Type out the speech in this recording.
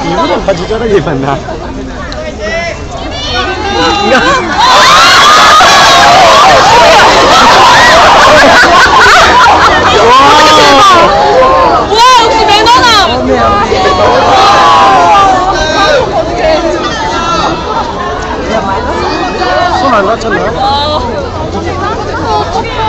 이분은 바지 저렇게 입었나? 와 역시 매너남. 손 안 다쳤나? 어떡해.